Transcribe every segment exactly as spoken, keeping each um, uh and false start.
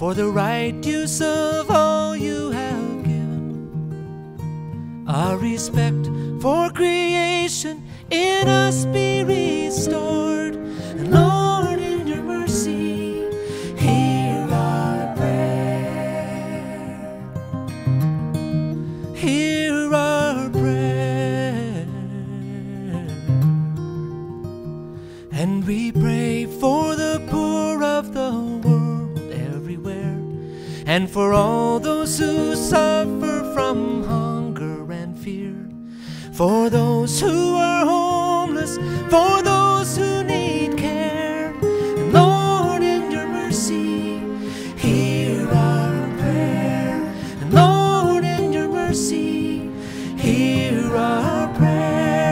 for the right use of all you have given. Our respect for creation in us be restored. And Lord, in your mercy, hear our prayer. Hear our prayer. And we pray for the poor of the world everywhere, and for all those who suffer from hunger and fear, for those who are homeless, for those who need care. And Lord, in your mercy, hear our prayer. And Lord, in your mercy, hear our prayer.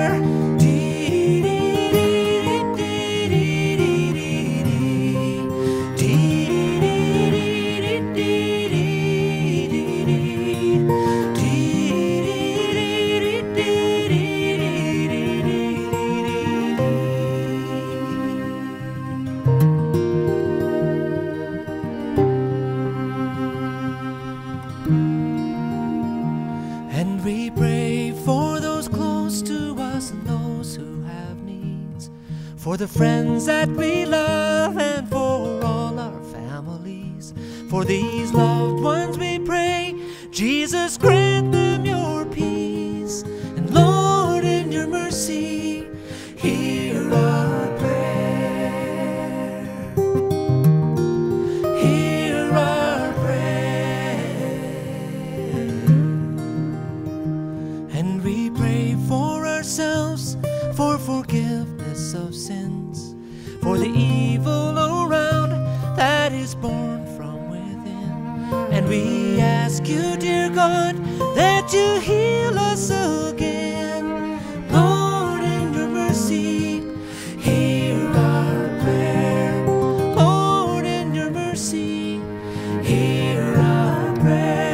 And we pray for those close to us and those who have needs, for the friends that we love and for all our families. For these loved ones we pray, Jesus, grant them your peace. And Lord, in your mercy, hear our prayer. Hear our prayer. And we pray for ourselves, for forgiveness of sins, for the evil around that is born from within. And we ask you, dear God, that you heal us again. Lord, in your mercy, hear our prayer. Lord, in your mercy, hear our prayer.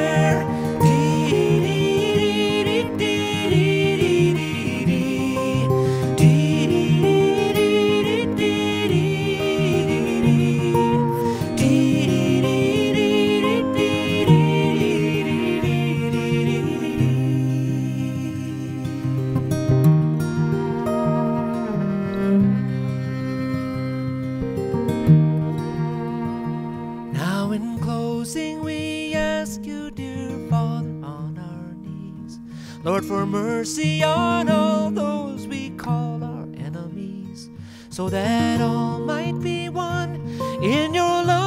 Now in closing we ask you, dear Father, on our knees, Lord, for mercy on all those we call our enemies, so that all might be one in your love.